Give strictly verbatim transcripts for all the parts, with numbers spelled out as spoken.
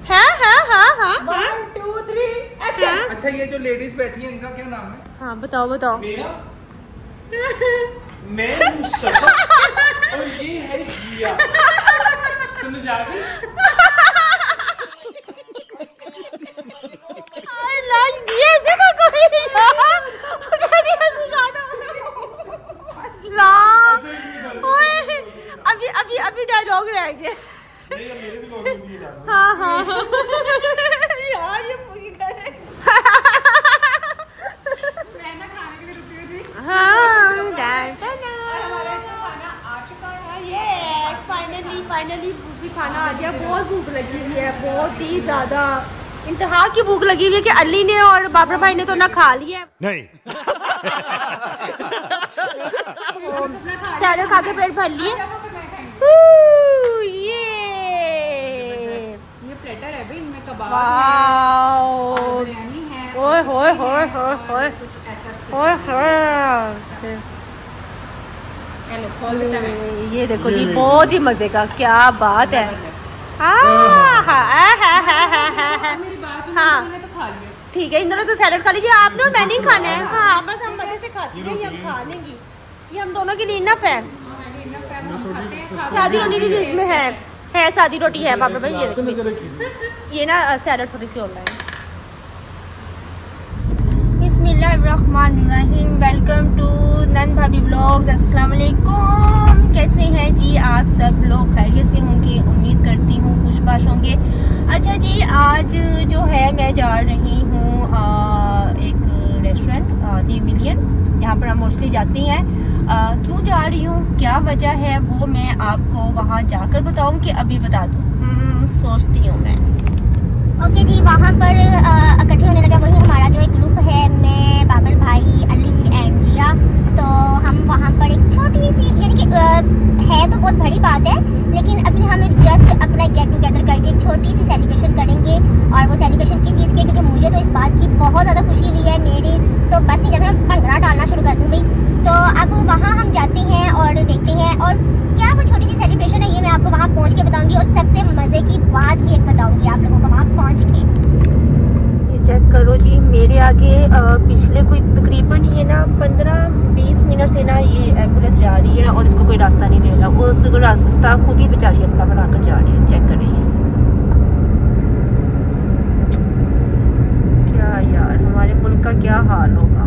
हाँ हाँ हाँ हाँ वन टू थ्री एक्शन। अच्छा ये जो लेडीज बैठी है इनका क्या नाम है? हाँ बताओ बताओ। मेरा मैं हूँ सफा और ये है जिया। समझ आ गई? ऐसे तो कोई अभी अभी अभी डायलॉग रह गए। हाँ हाँ यार ये पूरी करे। मैं ना खाने के लिए रुकी हुई थी। हाँ हमारा खाना आ चुका है। ये फाइनली फाइनली भी खाना आ गया। बहुत भूख लगी हुई है, बहुत ही ज्यादा इंतहा की भूख लगी हुई है कि अली ने और बाबर भाई ने तो ना खा लिया नहीं। सैलड खा के पेट भर लिए। ये ये प्लेटर है भाई, इनमें कबाब वाओ, बिरयानी है, ओए होए होए होए होए कुछ ऐसा। ओए होए। हेलो खोल देता है। ये देखो जी, बहुत ही मजे का, क्या बात है। हाँ ठीक है, इन दोनों तो सैलड खा लीजिए आप लोग, मैंने नहीं खाना है। हाँ बस हम मजे से खाते हैं, ये हम खा लेंगे, ये हम दोनों के लिए इनफ है। सादी रोटी भी बीच में है, है सादी रोटी है बाबा भाई। ये ये ना सैलड थोड़ी सी ऑनलाइन। बिस्मिल्लाहिर्रहमानिर्रहीम, वेलकम टू नन भाभी व्लॉग्स। अस्सलाम वालेकुम, कैसे हैं जी आप सब लोग? खैरियत से होंगे, उम्मीद करती हूँ खुशबाश होंगे। अच्छा जी, आज जो है मैं जा रही हूँ एक रेस्टोरेंट न्यू मिलियन, जहाँ पर हम मोस्टली जाती हैं। क्यों जा रही हूँ, क्या वजह है, वो मैं आपको वहाँ जाकर बताऊँगी, अभी बता दूँ सोचती हूँ मैं। ओके जी, वहाँ पर इकट्ठे होने लगा वही हमारा जो एक ग्रुप है, मैं, बाबर भाई, अली एंड जिया। तो हम वहाँ पर एक छोटी सी, यानी कि है तो बहुत बड़ी बात है, लेकिन अभी हम एक जस्ट अपना गेट टुगेदर करके एक छोटी सी सेलिब्रेशन करेंगे। और वो सेलिब्रेशन किस चीज़ की, क्योंकि मुझे तो इस बात की बहुत ज़्यादा खुशी हुई है, मेरी तो बस नहीं कहते, मैं भंगड़ा डालना शुरू कर दूँ भाई। तो अब वहाँ हम जाते हैं और देखते हैं, और क्या वो छोटी सी सेलिब्रेशन है ये मैं आपको वहाँ पहुँच के बताऊँगी। और सबसे मज़े की बात भी एक बताऊँगी आप लोगों को वहाँ पहुँच के। ये चेक करो जी, मेरे आगे आ, पिछले कोई तकरीबन ये ना पंद्रह बीस मिनट से ना ये एम्बुलेंस जा रही है और इसको कोई रास्ता नहीं दे रहा। वो उसको रास्ता खुद ही बेचारी अपना बनाकर जा रही है। चेक कर रही है क्या यार, हमारे मुल्क का क्या हाल होगा।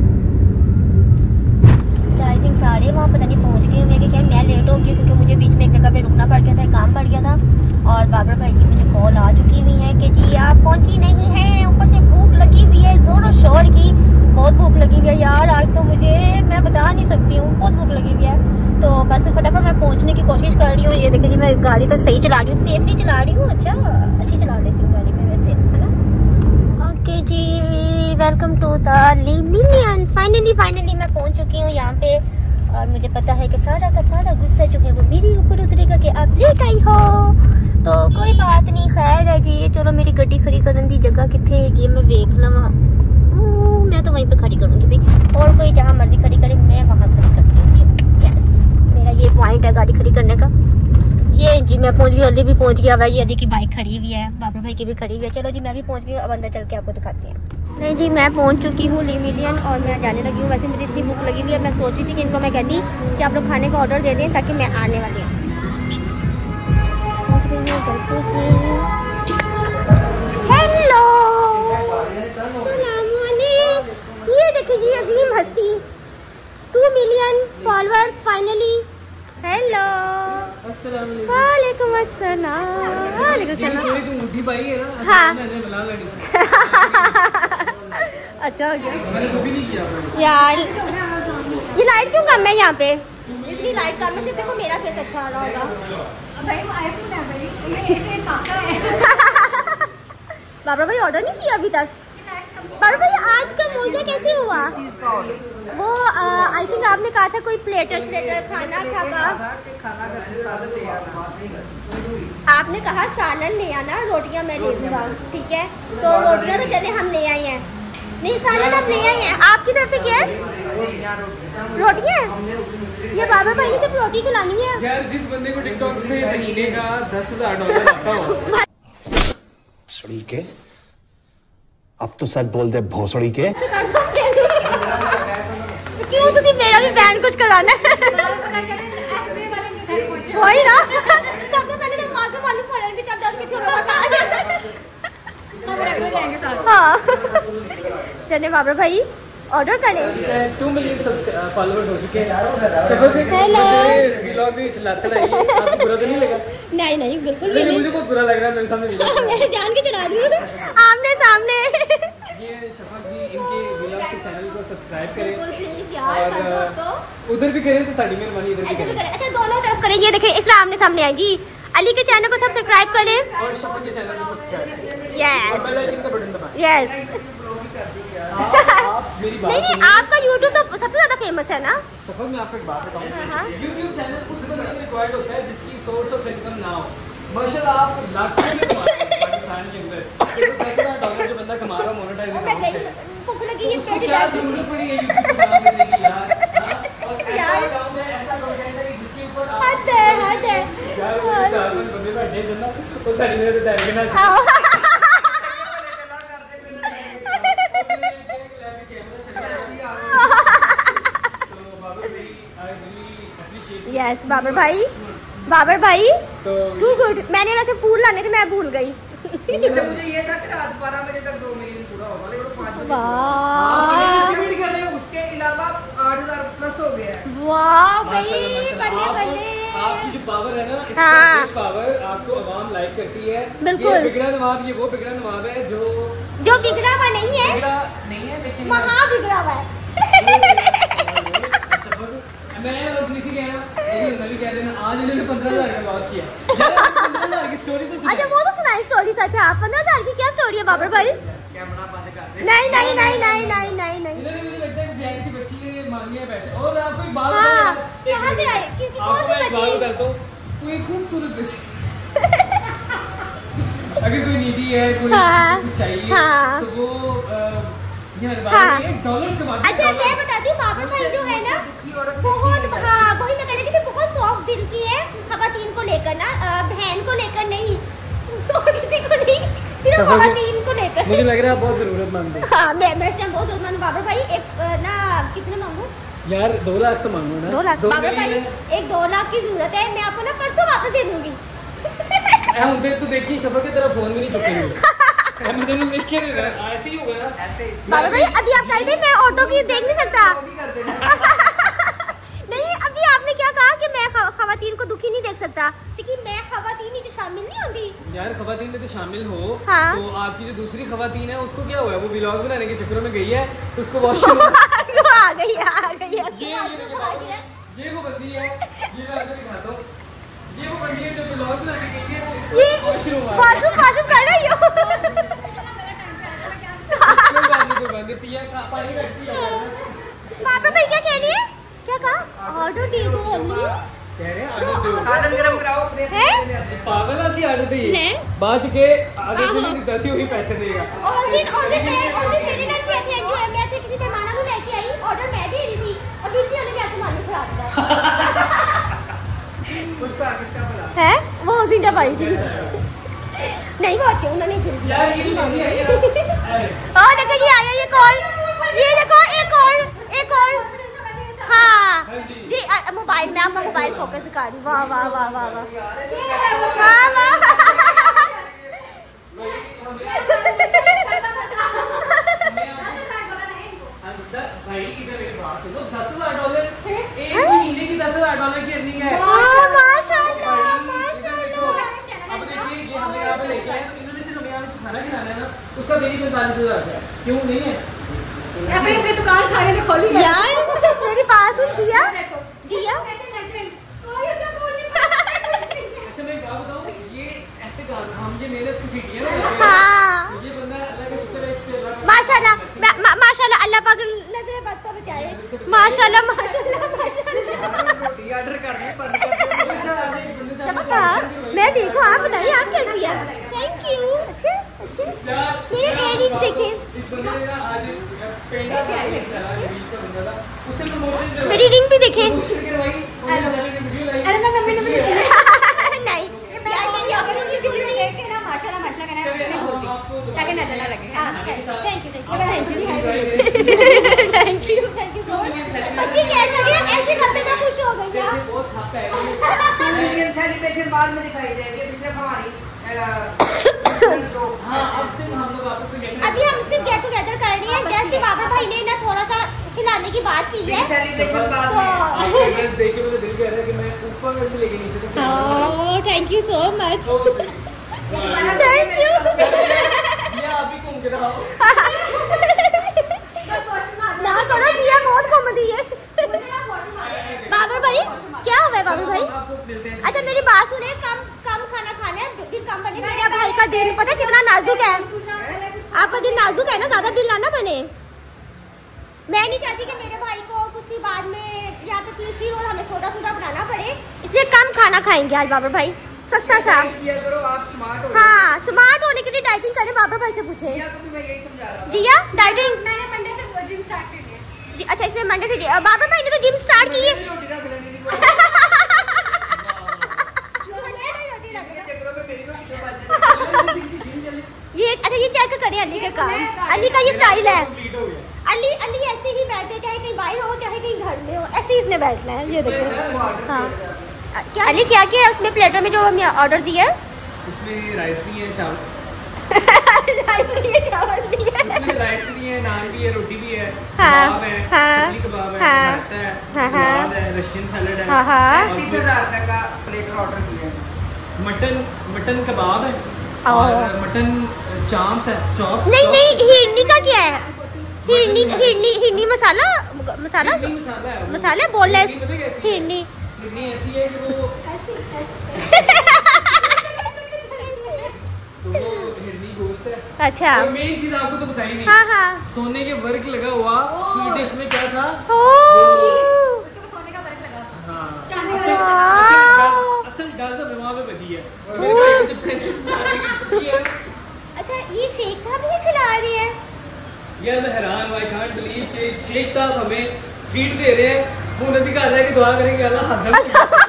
आई थिंक सारे वहाँ पता नहीं पहुँच गए होंगे कि क्या मैं लेट हो गई, क्योंकि मुझे बीच में एक जगह पे रुकना पड़ गया था, काम पड़ गया था। और बाबर भाई की मुझे कॉल आ चुकी हुई है कि जी आप पहुँची नहीं हैं, ऊपर से भूख लगी हुई है, जोर और शोर की बहुत भूख लगी हुई है यार। आज तो मुझे, मैं बता नहीं सकती हूँ, बहुत भूख लगी हुई है। तो बस फटाफट मैं पहुँचने की कोशिश कर रही हूँ। ये देखिए जी, मैं गाड़ी तो सही चला रही हूँ, सेफली चला रही हूँ। अच्छा अच्छी चला लेती हूँ गाड़ी में वैसे, है ना। ओके जी, welcome to the million. Finally finally मैं पहुँच चुकी हूँ यहाँ पे, और मुझे पता है कि सारा का सारा गुस्सा जो है वो मेरे ऊपर उतरेगा कि आप लेट आई हो। तो कोई बात नहीं, खैर है जी। चलो मेरी गड्डी खड़ी करने दी जगह कितने है मैं देख लवा, मैं तो वहीं पे खड़ी करूँगी भाई, और कोई जहाँ मर्जी खड़ी करे मैं वहाँ खड़ी करती हूँ जी। यस, मेरा ये पॉइंट है गाड़ी खड़ी करने का। ये जी मैं पहुँच गई, अली भी पहुँच गया भाई, अली की बाइक खड़ी हुई है, बाबर भाई की भी खड़ी हुई है। चलो जी मैं भी पहुँच गई, अब अंदर चल के आपको दिखाती हैं। नहीं जी, मैं पहुंच चुकी हूँ ली मिलियन और मैं जाने लगी हूँ। वैसे मुझे इतनी भूख लगी हुई है, मैं सोच रही थी कि इनको मैं कहती कि आप लोग खाने का ऑर्डर दे दें ताकि मैं आने वाली हूँ। हेलो, ये देखिए जी, अजीम हस्ती, two million followers finally. Hello, वालेकुम अस्सलाम। वालेकुम अस्सलाम। हाँ अच्छा हो गया यार। ये लाइट क्यों कम है यहाँ पे? इतनी लाइट कम है, सिर्फ देखो मेरा फेस अच्छा आ रहा होगा। भाई वो आईफोन है भाई, ये ऐसे काका है। बाबा भाई ऑर्डर नहीं किया अभी तक? बाबा भाई आज का मौसम कैसे हुआ? वो आई थिंक आपने कहा था कोई प्लेटर श्लेटर खाना खागा। आपने कहा सालन ले आना, रोटियां मैं ले दूँगा, ठीक है। तो रोटियां तो चले हम ले आए हैं, नहीं सालन हम ले आए हैं। आपकी तरफ से क्या है? रोटियां। ये बाबर भाई ने सिर्फ रोटी खिलानी है यार। जिस बंदे को टिकटॉक से महीने का दस हजार डॉलर आता हो भोसड़ी के, अब तो सच बोल दे भोसड़ी के। क्यों तुसी मेरा भी बैन कुछ कराना है? वही ना, सबसे पहले तो माँ के मालूम पड़ा कि चल दस के थोड़ा हाँ चले बाबरा भाई ऑर्डर करें। टू मिलियन फॉलोअर्स हो चुके हैं। हेलो व्लॉग भी चलाते रहिए, आपको बुरा तो नहीं लगा? नहीं नहीं बिल्कुल नहीं, मुझे बहुत बुरा लग रहा है मेरे सामने व्लॉग। मैं जान के चला रही हूँ आमने सामने। ये शफक जी इनके व्लॉग के चैनल को सब्सक्राइब करें और उधर भी करें तो ताड़ी मेहरबानी इधर भी करें। अच्छा दोनों तरफ करें। ये देखें इस आमने सामने है जी। अली के चैनल को सब सब्सक्राइब करें और शफक के चैनल को सब्सक्राइब करें। यस बेल आइकन का बटन दबाएं। यस आप मेरी बात नहीं नहीं सुनिए। आपका यूट्यूब तो सबसे ज्यादा फेमस है ना। शफक मैं आपको एक बात हाँ। बताऊं, यूट्यूब चैनल उस बंदे के रिक्वायर्ड होता है जिसकी सोर्स ऑफ इनकम ना हो। माशाल्लाह आप लाखों में कमा रहे हैं पाकिस्तान के अंदर, तो दस हजार डॉलर जो बंदा कमा रहा है मोनेटाइज अकाउंट से, भूख लगी तो ये उसको पेट क्या दर्द। जरूरत पड़ी है यूट्यूब पे नाम देने की यार? हाँ? और ऐसा अकाउंट है, ऐसा कंटेंट है जिसके ऊपर आप हद है हद है यार वो चार पांच बंदे बैठे हैं ना, वो सारी मेरे तो तैयार करना हाँ। यस बाबर भाई बाबर भाई तो टू गुड। मैंने वैसे फूल लाने थे मैं भूल गई। मुझे ये था कि रात बारह बजे तक दो मिलियन पूरा होगा, लेकिन पाँच बजे वाह एस्टिमेट कर रहे हो उसके अलावा आठ हजार प्लस हो गया है। वाह भाई माशाल्लाह, बल्ले माशाल्लाह। बल्ले। आप- आपकी जो पावर है ना, हाँ। पावर आपको आवाम लाइक करती है। बिल्कुल। ये बिगड़ा नवाब, ये वो बिगड़ा नवाब है जो जो बिगड़ा हुआ नहीं है बिगड़ा नहीं है, लेकिन वहाँ बिगड़ा हुआ है। मैं और इसी कह रहा, लेकिन मैं भी कह देना आज इन्होंने पंद्रह हजार का लॉस किया। यार पंद्रह हजार की स्टोरी तो सुनो। अच्छा वो तो सुनाई स्टोरी सच है। पंद्रह हजार की क्या स्टोरी है बाबर भाई? कैमरा बंद कर दे। नहीं नहीं नहीं नहीं नहीं नहीं नहीं इन्होंने मुझे लगता है कि प्यारी सी बच्ची ने मांगे हैं पैसे। और आपको एक बात हाँ, बताऊं, एक कहाँ से मिनट। आई? किसी- कौन आपको सी मैं एक बात बच्ची? बताता हूं, कोई खूबसूरत बच्ची अगर कोई नीडी है, कोई हाँ, कुछ चाहिए हाँ। तो वो अ, ये हमारे हाँ। बारे में डॉलर्स कमाते हैं। अच्छा मैं बताती हूँ बाबर भाई जो है ना दुखी औरत बहुत हाँ वही मैं कह रही थी बहुत सॉफ्ट दिल की है खवातीन को लेकर ना अ, बहन को लेकर नहीं और किसी को नहीं सिर्फ सफर में- खवातीन को लेकर। मुझे लग रहा है आप बहुत जरूरतमंद है हाँ मैं मैं इस टाइम बहुत जरूरतमंद हूँ बाबर भाई। एक अ, ना कितने मांगू? यार। दो लाख तो मांगो ना। दो लाख बाबर भाई मिलियन है। एक दो लाख की जरूरत है। मैं आपको ना परसों वापस दे दूंगी। ऐ हम देख तो देखिए शफा की तरफ फोन भी नहीं चुकेंगे। हम दोनों लिख के दे रहे हैं, ऐसे ही होगा ना। ऐसे ही बाबर भाई अभी आप कही थे मैं ऑटो की देख नहीं सकता। भी कर देना। नहीं अभी आपने क्या कहा कि मैं ख- खवातीन को दुखी नहीं देख सकता, क्योंकि मैं खवातीन ही जो शामिल नहीं होती। यार खवातीन में तो शामिल हो हाँ। तो आपकी जो दूसरी खवातीन है उसको क्या हुआ है? वो व्लॉग बनाने के चक्करों में गई है तो उसको वॉशरूम वो आ गई आ गई ये ये देखिए बाबू, ये वो बंदी है, ये मैं आपको दिखाता हूँ। ये वो बंदी है जो व्लॉग बनाने गई है, वो ये वॉशरूम आ गई। वॉशरूम वॉशरूम कर रही हो। कोई बात नहीं, कोई बात नहीं, पिया खा पानी बैठती है। बाबर भाई क्या कह रही है? क्या कहा? ऑर्डर दे दो अम्मी। कह रहे हैं आर्डर दो। खाना गरम कराओ। हैं? पागल ऐसी आर्डर दी नहीं। बाद के आगे से नहीं देता सी वही पैसे देगा। और दिन और दिन मैं और दिन मेरे नाल क्या थे जो मैं थे किसी मेहमान को लेके आई ऑर्डर मैं दे रही थी और बिल्ली वाले क्या मालूम खराब था। उसका किसका बोला? है वो उसी जब आई थी। नहीं वो अच्छे उन्होंने फिर दिया। यार ये बंदी है यार। अरे और देखो जी आया ये कॉल। ये देखो एक और एक और हाँ जी अ- मोबाइल में आपका मोबाइल फोकस कर रही। वाह वाह वाह वाह वाह वाह वाह। भाई इधर मेरी बात सुनो, दस हजार डॉलर एक महीने की दस हजार डॉलर की अर्निंग है। वाह, माशाल्लाह, भाई, इधर देखो, अब देखिए ये हमें यहाँ पे लेके आए तो इन्होंने सिर्फ हमें यहाँ पे जो खाना खिलाना है ना उसका मेरी पैंतालीस हजार है। क्यों नहीं है? अपनी अपनी दुकान सारे ने खोली है। यार मेरी बात सुन जिया जिया। अच्छा मैं एक बात बताऊँ, ये ऐसे काम हम ये मेहनत की सीटी है ना, हाँ ये बंदा अल्लाह का शुक्र है इस पे अल्लाह का- माशाल्लाह मा- मा- माशाल्लाह अल्लाह पाक नजर बद को बचाए। माशाल्लाह माशाल्लाह माशाल्लाह। रोटी ऑर्डर कर दी बंद कर दी। अच्छा आज एक बंदे से आपने चमका conversation करवाई। मैं देखो आप बताइए आप कैसी है? Thank you. अच्छे अच्छे यार, मेरे एडिट्स देखे। इस बंदे ने ना आज पेंडा प्यारी चला रील का बंदा था, उससे प्रमोशन करवाई। मेरी रिंग भी देखे। प्रमोशन करवाई और मेरे चैनल पे वीडियो लाई। अरे मैं मम्मी ने मुझे नहीं यार मेरी अपनी भी किसी ने माशाल्लाह माशाल्लाह कहना नहीं बोलती। आपको ताकि नजर ना लगे। Thank you thank you thank you thank you so much. ठीक है चलिए ऐसे करते मैं खुश हो गई यार। बहुत थक है टू मिलियन सेलिब्रेशन बाद में दिखाई देंगे, अभी सिर्फ हमारी हाँ अब सिर्फ हम लोग आपस में गेट अभी हम सिर्फ गेट टुगेदर कर रही है। जैसे बाबर भाई ने ना थोड़ा सा खिलाने की बात की है। सेलिब्रेशन बाद में आपके ड्रेस देख के मेरा दिल कह रहा है कि मैं ऊपर में से लेके नीचे तक oh thank you so much so thank you. Jiya आप ही घूम के रहो ना करो जिया बहुत घूमती है। बाबर भाई क्या हुआ है बाबर भाई? आपको मिलते हैं। अच्छा मेरी बात सुने, कम कम खाना खाना है, बिल कम बने। मेरे भाई का दिल पता है कितना नाजुक है। आपका दिल नाजुक है ना, ज्यादा बिल ना बने। मैं नहीं चाहती कि मेरे भाई को कुछ ही बाद में यहाँ पे पीछे और हमें सोडा सोडा बनाना पड़े, इसलिए कम खाना खाएंगे आज बाबर भाई, सस्ता सा। किया करो, आप स्मार्ट हो। हाँ स्मार्ट होने के लिए डाइटिंग करें। बाबर भाई से पूछे जिया को भी मैं यही समझा रहा था। जिया डाइटिंग। मैंने मंडे से वो जिम स्टार्ट कर दिया। जी अच्छा इसलिए मंडे से जी- बाबर भाई ने तो जिम स्टार्ट की है। रोटी ना खिलानी थी चक्रों में मेरी रोटी तो बच जाती। ये अच्छा ये चेक करें अली का काम। अली का ये स्टाइल है। कंप्लीट हो गया। अली अली ऐसे ही बैठते, चाहे कहीं बाहर हो चाहे कहीं घर में हो, ऐसे ही इसने बैठना है। ये देखो हाँ क्या अली क्या क्या है उसमें प्लेटर में जो हमने ऑर्डर दिया है? उसमें राइस भी है, चावल राइस नहीं है, चावल नहीं है। उसमें राइस भी है, नान भी है, रोटी भी है, हाँ, कबाब है, हाँ, चिकनी कबाब है, हाँ, भरता है, हाँ, सलाद है, रशियन सैलेड है, हाँ, हाँ। और तीस फिर हजार रुपए का प्लेटर ऑर्डर किया है। मटन मटन कबाब है और और मटन चाम्स है, चॉप्स। नहीं नहीं हिरनी का क्या है? हिरनी हिरनी हिरनी मसाला मसाला हिरनी मसाला है वो। मसाला बोनलेस हिरनी पता है कैसी है? हिरनी। हिरनी ऐसी है कि वो तो वो हिरनी गोश्त है। अच्छा और मेन चीज आपको तो बताई नहीं, हाँ हाँ सोने के वर्क लगा हुआ स्वीट डिश में क्या था? ओ उसको सोने का वर्क लगा। हाँ, चांदी असल वाला। असल डस असल डस हमें वहाँ पे बची है। और मेरे भाई को जब पैंतीस साल की छुट्टी है, अच्छा ये शेख साहब ही खिला रहे हैं। यार मैं हैरान हूँ, आई कांट बिलीव कि शेख साहब हमें ट्रीट दे रहे हैं। वो नजी कहा है कि दुआ करेंगे अल्लाह हजम।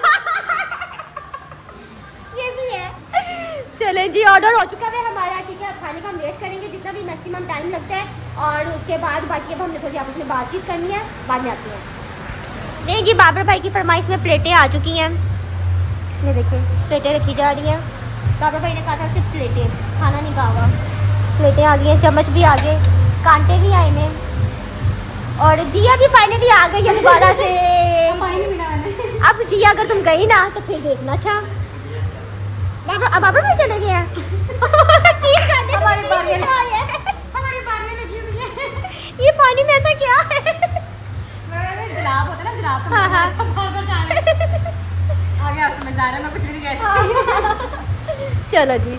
ये भी है। चले जी ऑर्डर हो चुका है हमारा, ठीक है। खाने का हम वेट करेंगे जितना भी मैक्सिमम टाइम लगता है, और उसके बाद बाकी अब हमने थोड़ी आपस में बातचीत करनी है, बाद में आती हैं। नहीं जी बाबर भाई की फरमाइश में प्लेटें आ चुकी हैं। ये देखिए प्लेटें रखी जा रही हैं। बाबर भाई ने कहा था सिर्फ प्लेटें, खाना नहीं कहा हुआ। प्लेटें आ गई हैं, चम्मच भी आ गए, कांटे भी आए हैं, और जिया भी फाइनली आ गई है दोबारा से। पानी नहीं मिला मैंने। अब जिया अगर तुम गई ना तो फिर देखना। अच्छा बाबर अब बाबर भाई चले गए हैं। ठीक है हमारी बारी है। हमारी बारियां लगी हुई है। ये पानी में ऐसा क्या है? मैं जलाब होता है ना, जलाब हाँ, हाँ। बार बार जा रहे हैं। आगे आप समझदार है, मैं कुछ भी नहीं कह सकती। चलो जी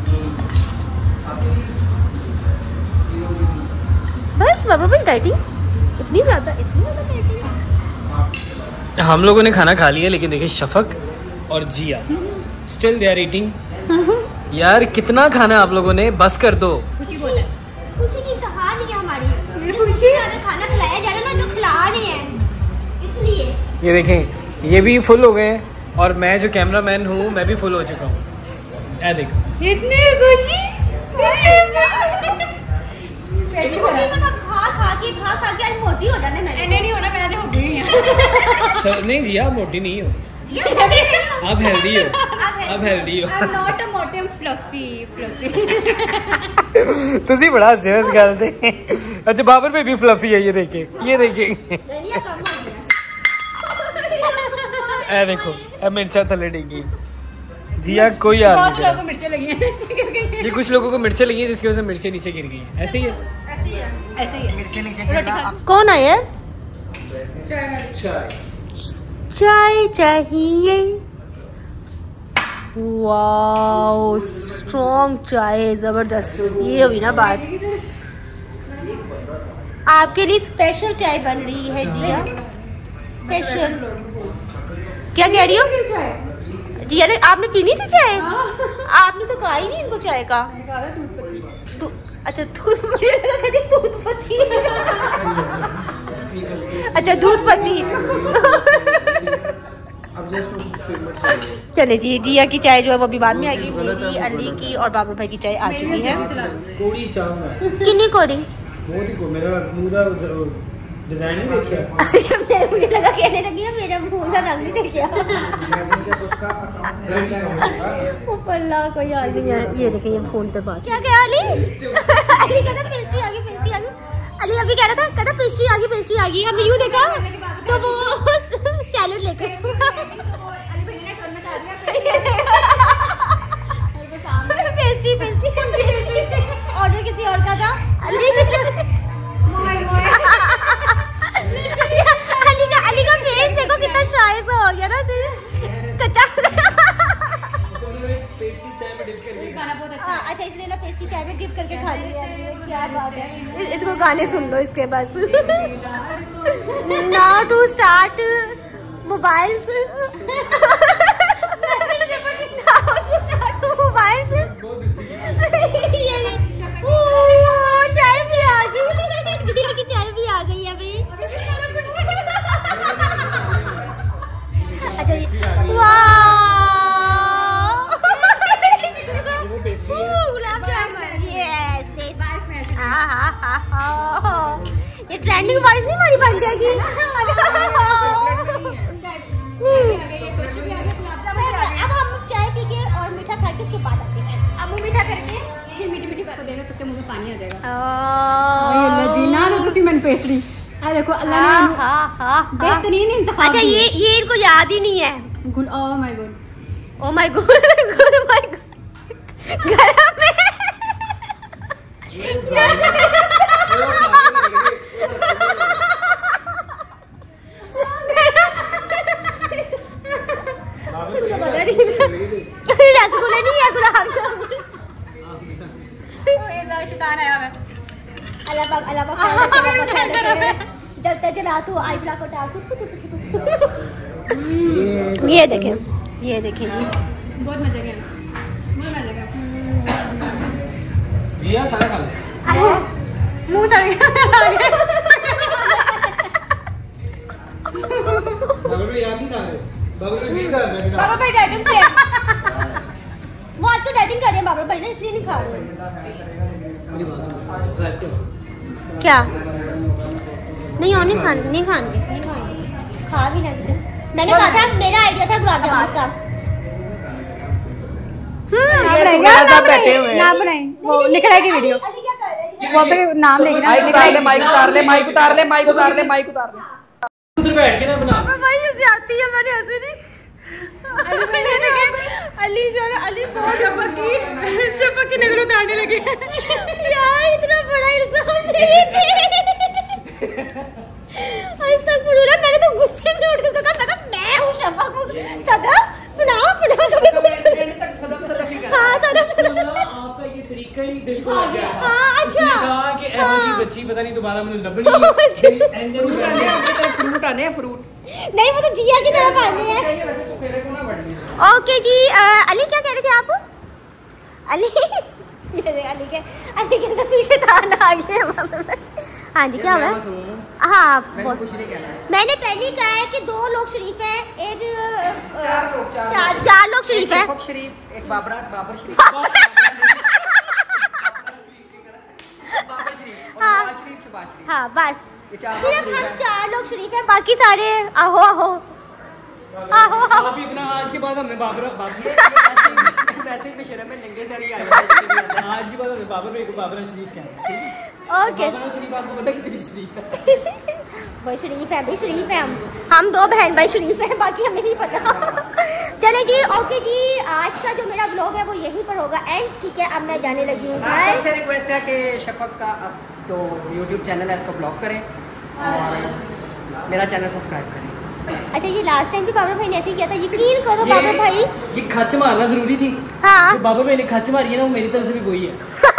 बस बाबर भाई डाइटिंग इतनी ज़्यादा इतनी ज़्यादा डाइटिंग। हम लोगों ने खाना खा लिया, लेकिन देखिए शफक और Jiya still they are eating. यार कितना खाना आप लोगों ने, बस कर दो। खुशी बोला खुशी की कहानी है हमारी। ये खुशी खाना खिलाया जा रहा है ना, जो खिला रहे हैं इसलिए। ये देखें ये भी फुल हो गए हैं, और मैं जो कैमरामैन हूँ मैं भी फुल हो चुका हूँ। ये देखो इतनी खुशी इतनी खुशी मतलब खा खा के खा खा के आज मोटी हो जाने मैंने। नहीं नहीं होना, मैं तो हो गई है। सर नहीं जिया आप मोटी नहीं हो, ये मोटी नहीं हो। आप हेल्दी हो, आप आप हेल्दी हो। I'm not a motim fluffy fluffy। तुसी बड़ा हंसे हो इस गल ते। अच्छा बाबर पे भी फ्लफी है, ये देखे ये देखे नहीं ये कम हो गया। ए देखो ए मिर्चा थले डिगी। जिया कोई हाल बहुत नहीं लोगों को करा। मिर्चें लगी हैं इसलिए करके। ये कुछ लोगों को मिर्चें लगी हैं जिसकी वजह से मिर्चें नीचे गिर गई हैं, ऐसे ही है। ऐसे ही है, ऐसे ही है। मिर्ची नीचे रोटी गिरना खा। आप कौन आया? चाय चाय चाहिए। वाओ स्ट्रॉन्ग चाय है, जबरदस्त। ये हुई ना बात। आपके लिए स्पेशल चाय बन रही है जिया, स्पेशल। क्या कह रही हो जिया? ने आपने पीनी थी चाय? आपने तो कहा ही नहीं इनको चाय का। दू- अच्छा दूध, मुझे लगा कहती दूध पत्ती। अच्छा दूध पत्ती। अब चले जी, जिया की चाय जो है वो भी बाद में आएगी, मेरी, अली की और बाबर भाई की चाय आ चुकी है। कोड़ी चाहूंगा कितनी कोड़ी? बहुत ही को मेरा मुंह का डिजाइन नहीं देखिया। अच्छा, मुझे लगा कहने लगी है मेरा मुंह का रंग नहीं देखिया। अल्लाह कोई हाल नहीं है। ये देखिए ये फोन पे बात क्या कहा अली? अली कहता पेस्ट्री आ गई, पेस्ट्री आ गई। अली अभी कह रहा था, कहता पेस्ट्री आ गई, पेस्ट्री आ गई। हमने यूं देखा तो वो सैलेड लेकर पेस्ट्री पेस्ट्री ऑर्डर किसी और का था। अली अली का अली का फेस देखो कितना शाय सा हो गया ना, कच्चा। पेस्ट्री चाय में डिप करके खाना बहुत अच्छा है। अच्छा इसलिए ना पेस्ट्री चाय में डिप करके खा लिया। क्या बात है, इसको गाने सुन लो इसके बस। Now to start mobiles, mobiles. चाय भी आ गई, जिया की चाय भी आ गई है भाई। अच्छा गुलाब जामुन, ये ट्रेंडिंग वॉइस नहीं हमारी बन जाएगी। अब हम चाय पी के और मीठा खा के उसके बाद आते हैं। अब वो मीठा करके फिर मीठी मीठी बात देगा, सबके मुंह में पानी आ जाएगा। अल्लाह जी ना तो तुसी मन पेस्ट्री आ देखो अल्लाह ने बेहतरीन इंतखाब। अच्छा ये ये इनको याद ही नहीं है। Good oh my god, oh my god, good my god. गरम है रसगुल्ला नहीं है, गुलाब जामुन। शैतान आया है। अल्लाह पाक अल्लाह पाक जलते जला तू आई ब्ला को डाल तू। ये देखें, ये देखें जी, बहुत मजे के बहुत मजे के जिया सारा खा ले। मुंह सड़ गया। बाबर भाई याद नहीं खा रहे, बाबर भाई बीस साल में बाबा भाई डाइटिंग पे है। वो आज तो डाइटिंग कर रहे हैं बाबा भाई ना, इसलिए नहीं खा रहे। मेरी बात सुनो, क्या नहीं और नहीं खाने, नहीं खाएंगे, नहीं खाएंगे, खा भी नहीं। मैंने कहा था, मेरा आइडिया था गुलाब जामुन का। बैठे हुए ना बनाए वो लिख रहा है कि वीडियो वो पे नाम लिखना। माइक उतार ले, माइक उतार ले, माइक उतार ले, माइक उतार ले, माइक उतार ले। उधर बैठ के ना बना। भाई इसे आती है, मैंने ऐसे नहीं। अली जो है अली शफक की शफक की नजर उतारने लगे। यार इतना बड़ा इल्जाम नहीं थे। अस्तगफुरुल्लाह, मैंने तो गुस्से में उठ के उसको कहा, मैं कहा मैं हूँ शफक हूँ सदा फना फना कभी कभी तक सदफ सदफ ही कर। हाँ सदा सदा। आपका ये तरीका ही दिल को लग गया। हाँ अच्छा। उसने कहा कि ऐसी बच्ची पता नहीं दोबारा मुझे लभनी है। एंजल फ्रूट आने हैं, फ्रूट नहीं वो तो जिया की तरफ आने हैं। ओके जी, अली क्या कह रहे थे आप? अली ये देख, अली के अली के अंदर भी शैतान आ गया। हाँ जी क्या हुआ? हाँ कुछ नहीं कहना है। मैंने पहले ही कहा है कि दो लोग शरीफ हैं, एक चार लोग, चार चार चार लोग शरीफ हैं। शफक शरीफ, एक बाबरा बाबर शरीफ, बाबर शरीफ और हाँ। नवाज शरीफ, शहबाज शरीफ। हाँ बस ये चार लोग सिर्फ शरीफ हम हैं। चार लोग शरीफ हैं, बाकी सारे आहो आहो आहो आहो। आप ही अपना आज के बाद हमें बाबर बाबर वैसे ही बेशरम में नंगे सर ही आए। आज के बाद हमें बाबर भाई को बाबरा शरीफ कहना है, ठीक है? ओके बाबरा शरीफ आपको पता कितनी शरीफ है? भाई शरीफ है, भाई शरीफ है। हम हम दो बहन भाई शरीफ है, बाकी हमें नहीं पता। चले जी, ओके जी, आज का जो मेरा ब्लॉग है वो यहीं पर होगा एंड, ठीक है? अब मैं जाने लगी हूँ आप घर। सबसे रिक्वेस्ट है कि शफक का अब जो यूट्यूब चैनल है इसको ब्लॉक करें और मेरा चैनल सब्सक्राइब करें। अच्छा ये लास्ट टाइम भी बाबर भाई ने ऐसे ही किया था, यकीन करो बाबर भाई। ये खच मारना जरूरी थी। हाँ जो बाबर भाई ने खच मारी है ना, वो मेरी तरफ से भी वही है।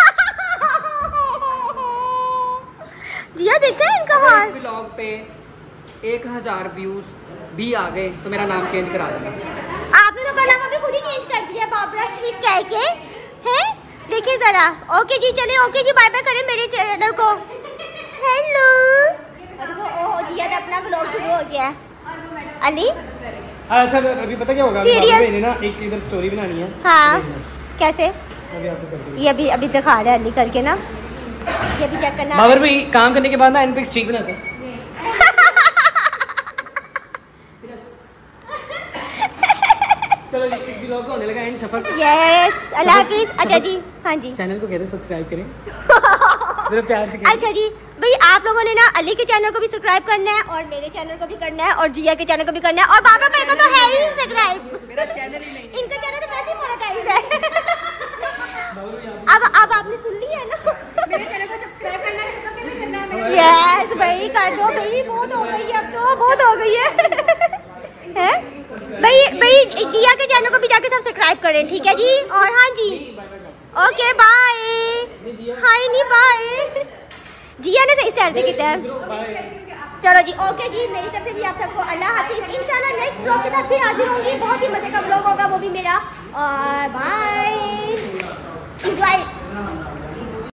जिया देखा है इनका अगर हाल। इस ब्लॉग पे एक हजार व्यूज भी आ गए तो मेरा नाम चेंज करा दूंगा। आपने तो अपना नाम अभी खुद ही चेंज कर दिया बाबरा शरीफ कह के, हैं? देखिए जरा। ओके जी चलिए, ओके जी, बाय बाय करें मेरे चैनल को। हेलो देखो, ओ जिया का अपना ब्लॉग शुरू हो गया है। अली अच्छा अभी पता क्या होगा, Serious? अभी ना एक इधर स्टोरी बनानी है। हाँ कैसे? अभी आपको करके ये अभी अभी दिखा रहा है अली करके ना, ये भी चेक करना। बाबर भाई काम करने के बाद ना एंड पे स्ट्रीक बनाता है। चलो जी इस व्लॉग को होने लगा एंड सफर। यस अल्लाह हाफिज। अच्छा जी हाँ जी चैनल को कहते हैं सब्सक्राइब करें मेरे प्यार से। अच्छा जी भाई आप लोगों ने ना अली के चैनल को भी सब्सक्राइब करना है और मेरे चैनल को भी करना है और जिया के चैनल को भी करना है और बाबा भाई को तो है ही सब्सक्राइब। मेरा चैनल ही नहीं, इनका चैनल तो वैसे ही मोनेटाइज है। अब अब आपने सुन लिया है ना, मेरे चैनल को सब्सक्राइब करना है तो कैसे करना है? यस भाई कर दो भाई, बहुत हो गई है अब तो, बहुत हो गई है हैं भाई भाई जिया के चैनल को भी जाके सब्सक्राइब करें ठीक है जी। और हाँ जी ओके बाय। हाय नहीं बाय, जिया ने सही स्टाइल से किया है। चलो जी ओके जी, मेरी तरफ से भी आप सबको अल्लाह हाफिज। इंशाल्लाह नेक्स्ट ब्लॉग के साथ फिर हाजिर होंगी, बहुत ही मजे का ब्लॉग होगा वो भी मेरा। और बाय, एंजॉय।